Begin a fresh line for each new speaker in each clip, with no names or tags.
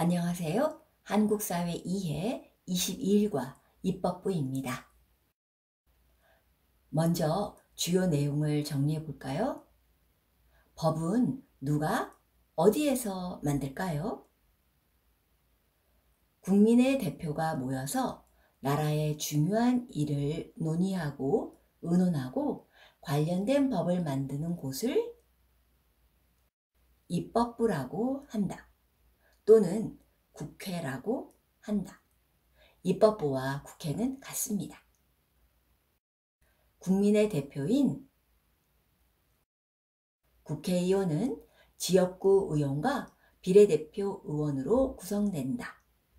안녕하세요. 한국사회 이해 22일과 입법부입니다. 먼저 주요 내용을 정리해 볼까요? 법은 누가 어디에서 만들까요? 국민의 대표가 모여서 나라의 중요한 일을 논의하고 의논하고 관련된 법을 만드는 곳을 입법부라고 한다. 또는 국회라고 한다. 입법부와 국회는 같습니다. 국민의 대표인 국회의원은 지역구 의원과 비례대표 의원으로 구성된다.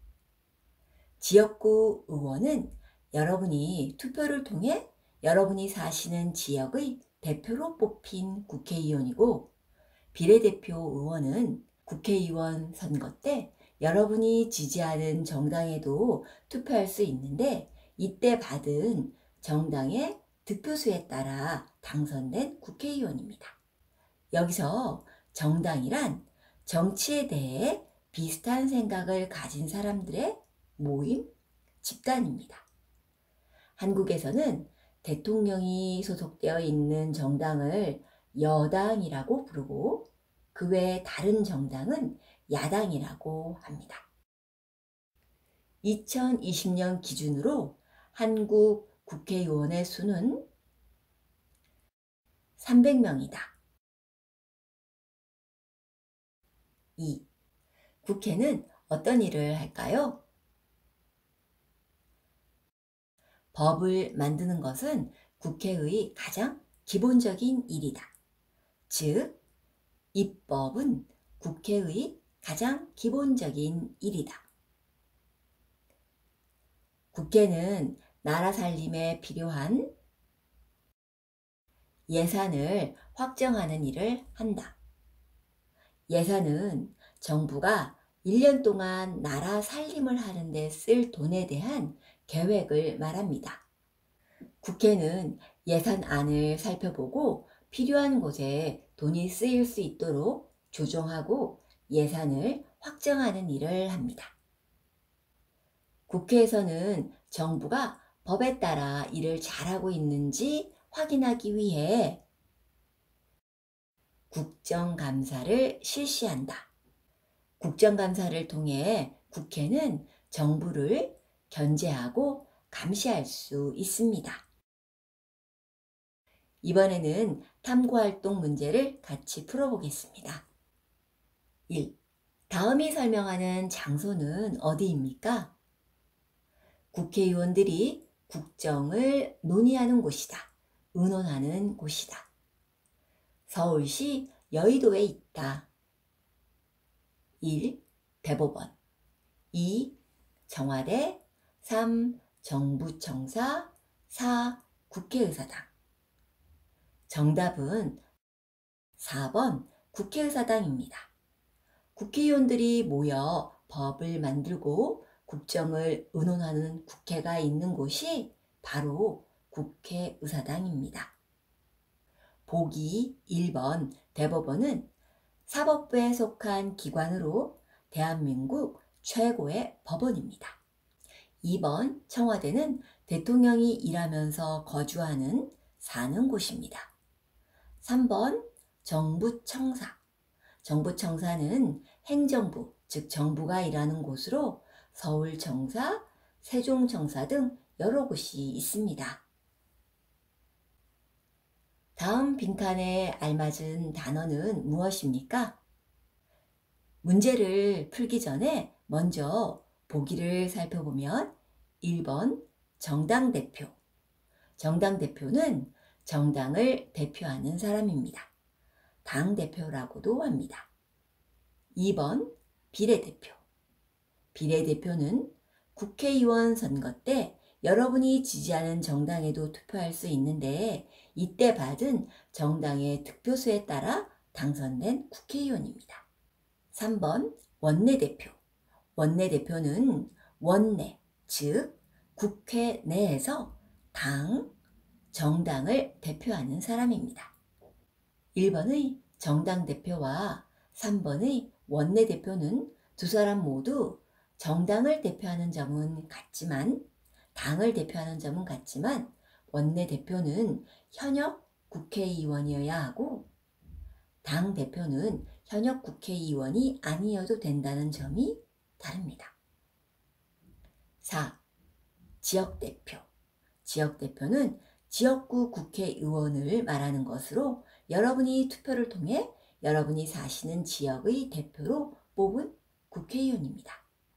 지역구 의원은 여러분이 투표를 통해 여러분이 사시는 지역의 대표로 뽑힌 국회의원이고, 비례대표 의원은 국회의원 선거 때 여러분이 지지하는 정당에도 투표할 수 있는데, 이때 받은 정당의 득표수에 따라 당선된 국회의원입니다. 여기서 정당이란 정치에 대해 비슷한 생각을 가진 사람들의 모임, 집단입니다. 한국에서는 대통령이 소속되어 있는 정당을 여당이라고 부르고, 그 외 다른 정당은 야당이라고 합니다. 2020년 기준으로 한국 국회의원의 수는 300명이다. 2. 국회는 어떤 일을 할까요? 법을 만드는 것은 국회의 가장 기본적인 일이다. 즉, 입법은 국회의 가장 기본적인 일이다. 국회는 나라 살림에 필요한 예산을 확정하는 일을 한다. 예산은 정부가 1년 동안 나라 살림을 하는 데 쓸 돈에 대한 계획을 말합니다. 국회는 예산안을 살펴보고 필요한 곳에 돈이 쓰일 수 있도록 조정하고 예산을 확정하는 일을 합니다. 국회에서는 정부가 법에 따라 일을 잘하고 있는지 확인하기 위해 국정감사를 실시한다. 국정감사를 통해 국회는 정부를 견제하고 감시할 수 있습니다. 이번에는 탐구활동 문제를 같이 풀어보겠습니다. 1. 다음이 설명하는 장소는 어디입니까? 국회의원들이 국정을 논의하는 곳이다. 의논하는 곳이다. 서울시 여의도에 있다. 1. 대법원. 2. 청와대. 3. 정부청사. 4. 국회의사당. 정답은 4번 국회의사당입니다. 국회의원들이 모여 법을 만들고 국정을 의논하는 국회가 있는 곳이 바로 국회의사당입니다. 보기 1번 대법원은 사법부에 속한 기관으로 대한민국 최고의 법원입니다. 2번 청와대는 대통령이 일하면서 거주하는 사는 곳입니다. 3번 정부청사. 정부청사는 행정부, 즉 정부가 일하는 곳으로 서울청사, 세종청사 등 여러 곳이 있습니다. 다음 빈칸에 알맞은 단어는 무엇입니까? 문제를 풀기 전에 먼저 보기를 살펴보면 1번 정당대표. 정당대표는 정당을 대표하는 사람입니다. 당대표라고도 합니다. 2번 비례대표. 비례대표는 국회의원 선거 때 여러분이 지지하는 정당에도 투표할 수 있는데, 이때 받은 정당의 득표수에 따라 당선된 국회의원입니다. 3번 원내대표. 원내대표는 원내, 즉 국회 내에서 정당을 대표하는 사람입니다. 1번의 정당대표와 3번의 원내대표는 두 사람 모두 정당을 대표하는 점은 같지만, 당을 대표하는 점은 같지만, 원내대표는 현역 국회의원이어야 하고, 당 대표는 현역 국회의원이 아니어도 된다는 점이 다릅니다. 4. 지역대표. 지역대표는 지역구 국회의원을 말하는 것으로 여러분이 투표를 통해 여러분이 사시는 지역의 대표로 뽑은 국회의원입니다.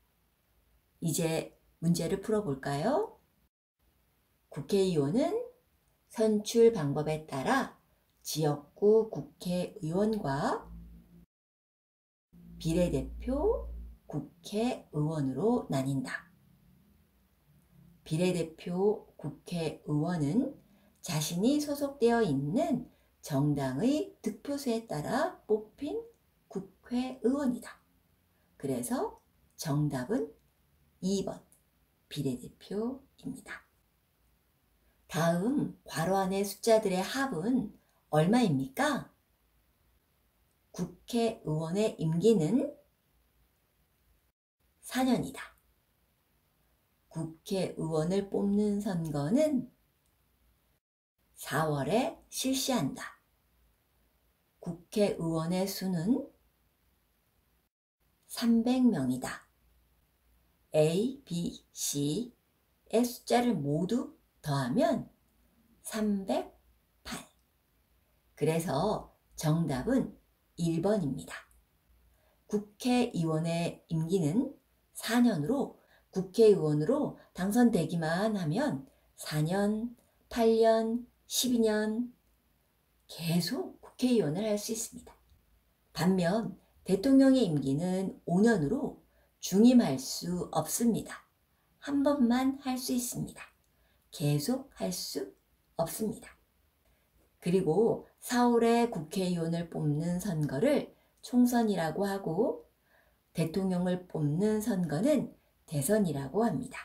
이제 문제를 풀어볼까요? 국회의원은 선출 방법에 따라 지역구 국회의원과 비례대표 국회의원으로 나뉜다. 비례대표 국회의원은 자신이 소속되어 있는 정당의 득표수에 따라 뽑힌 국회의원이다. 그래서 정답은 2번 비례대표입니다. 다음 괄호 안의 숫자들의 합은 얼마입니까? 국회의원의 임기는 4년이다. 국회의원을 뽑는 선거는 4월에 실시한다. 국회의원의 수는 300명이다. A, B, C의 숫자를 모두 더하면 308. 그래서 정답은 1번입니다. 국회의원의 임기는 4년으로 국회의원으로 당선되기만 하면 4년, 8년, 12년 계속 국회의원을 할 수 있습니다. 반면 대통령의 임기는 5년으로 중임할 수 없습니다. 한 번만 할 수 있습니다. 계속 할 수 없습니다. 그리고 4월에 국회의원을 뽑는 선거를 총선이라고 하고 대통령을 뽑는 선거는 대선이라고 합니다.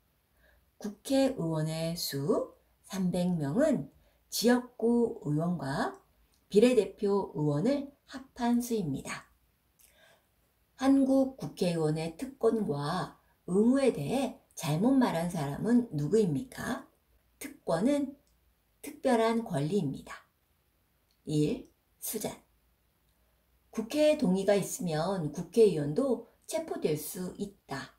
국회의원의 수 300명은 지역구 의원과 비례대표 의원을 합한 수입니다. 한국 국회의원의 특권과 의무에 대해 잘못 말한 사람은 누구입니까? 특권은 특별한 권리입니다. 1. 수잔. 국회에 동의가 있으면 국회의원도 체포될 수 있다.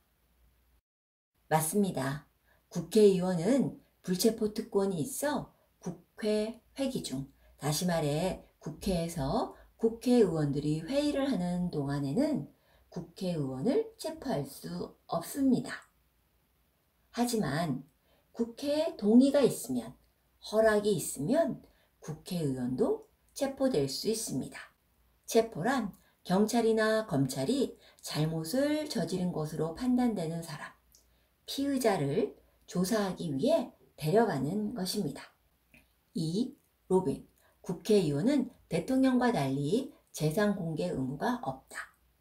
맞습니다. 국회의원은 불체포 특권이 있어 국회 회기 중, 다시 말해 국회에서 국회의원들이 회의를 하는 동안에는 국회의원을 체포할 수 없습니다. 하지만 국회에 동의가 있으면, 허락이 있으면 국회의원도 체포될 수 있습니다. 체포란 경찰이나 검찰이 잘못을 저지른 것으로 판단되는 사람, 피의자를 조사하기 위해 데려가는 것입니다. 2. 로빈. 국회의원은 대통령과 달리 재산 공개 의무가 없다.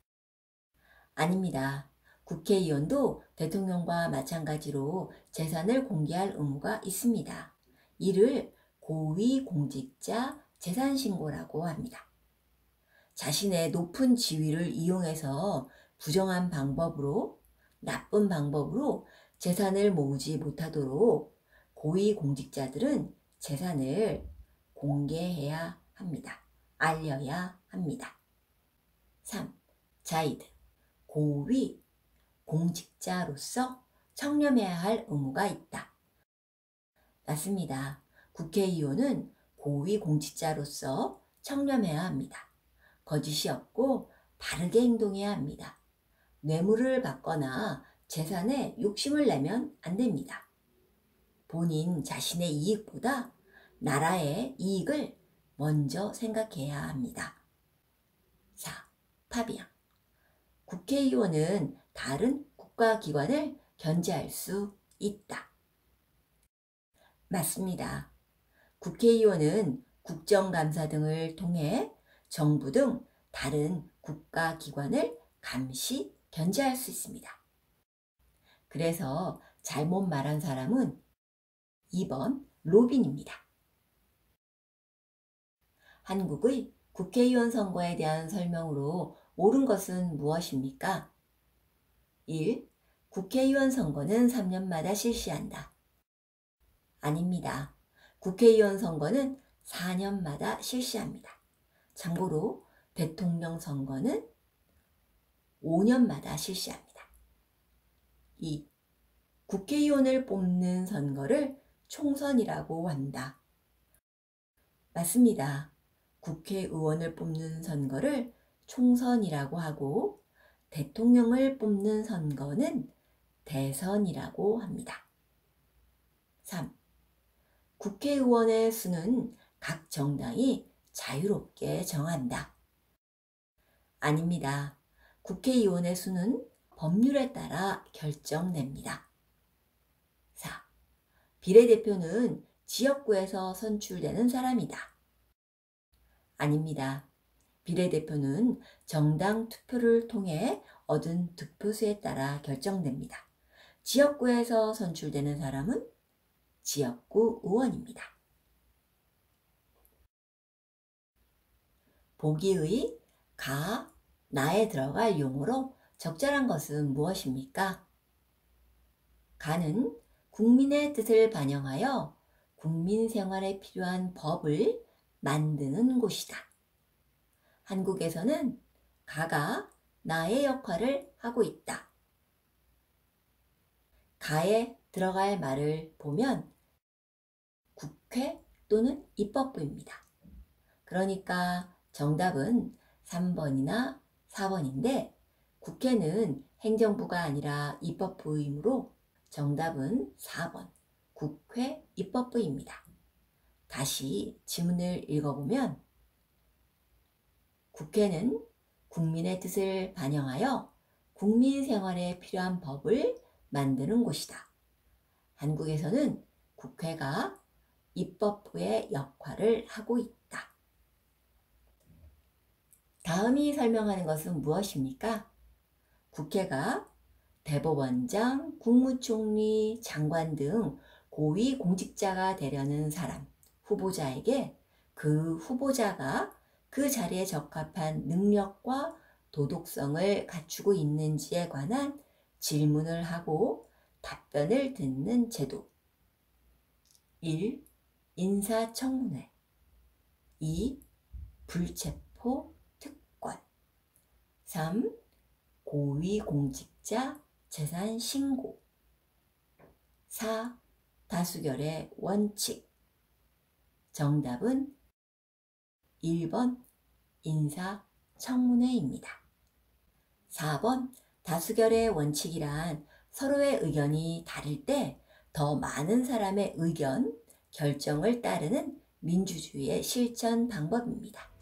아닙니다. 국회의원도 대통령과 마찬가지로 재산을 공개할 의무가 있습니다. 이를 고위공직자 재산신고라고 합니다. 자신의 높은 지위를 이용해서 부정한 방법으로, 나쁜 방법으로 재산을 모으지 못하도록 고위공직자들은 재산을 공개해야 합니다. 알려야 합니다. 3. 자이드. 고위 공직자로서 청렴해야 할 의무가 있다. 맞습니다. 국회의원은 고위 공직자로서 청렴해야 합니다. 거짓이 없고 바르게 행동해야 합니다. 뇌물을 받거나 재산에 욕심을 내면 안 됩니다. 본인 자신의 이익보다 나라의 이익을 먼저 생각해야 합니다. 4. 파비앙. 국회의원은 다른 국가기관을 견제할 수 있다. 맞습니다. 국회의원은 국정감사 등을 통해 정부 등 다른 국가기관을 감시, 견제할 수 있습니다. 그래서 잘못 말한 사람은 2번 로빈입니다. 한국의 국회의원 선거에 대한 설명으로 옳은 것은 무엇입니까? 1. 국회의원 선거는 3년마다 실시한다. 아닙니다. 국회의원 선거는 4년마다 실시합니다. 참고로 대통령 선거는 5년마다 실시합니다. 2. 국회의원을 뽑는 선거를 총선이라고 한다. 맞습니다. 국회의원을 뽑는 선거를 총선이라고 하고 대통령을 뽑는 선거는 대선이라고 합니다. 3. 국회의원의 수는 각 정당이 자유롭게 정한다. 아닙니다. 국회의원의 수는 법률에 따라 결정됩니다. 4. 비례대표는 지역구에서 선출되는 사람이다. 아닙니다. 비례대표는 정당 투표를 통해 얻은 득표수에 따라 결정됩니다. 지역구에서 선출되는 사람은 지역구 의원입니다. 보기의 가, 나에 들어갈 용어로 적절한 것은 무엇입니까? 가는 국민의 뜻을 반영하여 국민 생활에 필요한 법을 만드는 곳이다. 한국에서는 가가 나의 역할을 하고 있다. 가에 들어갈 말을 보면 국회 또는 입법부입니다. 그러니까 정답은 3번이나 4번인데 국회는 행정부가 아니라 입법부이므로 정답은 4번 국회 입법부입니다. 다시 지문을 읽어보면 국회는 국민의 뜻을 반영하여 국민 생활에 필요한 법을 만드는 곳이다. 한국에서는 국회가 입법부의 역할을 하고 있다. 다음이 설명하는 것은 무엇입니까? 국회가 대법원장, 국무총리, 장관 등 고위 공직자가 되려는 사람, 후보자에게 그 후보자가 그 자리에 적합한 능력과 도덕성을 갖추고 있는지에 관한 질문을 하고 답변을 듣는 제도. 1. 인사청문회. 2. 불체포 특권. 3. 고위공직자 재산 신고. 4. 다수결의 원칙. 정답은 1번 인사청문회입니다. 4번 다수결의 원칙이란 서로의 의견이 다를 때 더 많은 사람의 의견, 결정을 따르는 민주주의의 실천 방법입니다.